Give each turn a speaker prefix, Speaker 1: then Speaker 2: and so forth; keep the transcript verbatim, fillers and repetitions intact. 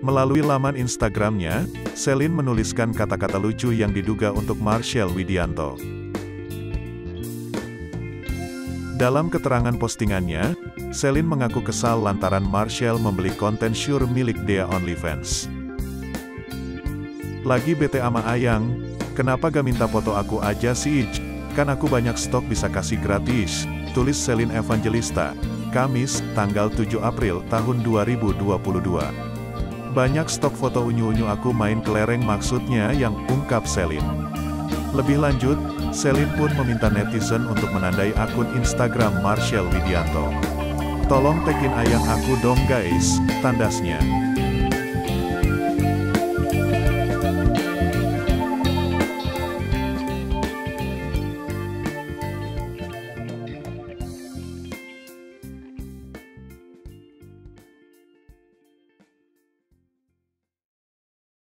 Speaker 1: Melalui laman Instagramnya, Selin menuliskan kata-kata lucu yang diduga untuk Marshell Widianto. Dalam keterangan postingannya, Selin mengaku kesal lantaran Marshell membeli konten Shure milik Dea OnlyFans. "Lagi bete ama Ayang, kenapa gak minta foto aku aja sih? Kan aku banyak stok bisa kasih gratis," tulis Selin Evangelista, Kamis, tanggal tujuh April tahun dua ribu dua puluh dua. "Banyak stok foto unyu-unyu aku main kelereng maksudnya yang," ungkap Selin. Lebih lanjut, Selin pun meminta netizen untuk menandai akun Instagram Marshell Widianto. "Tolong tagin Ayang aku dong guys," tandasnya.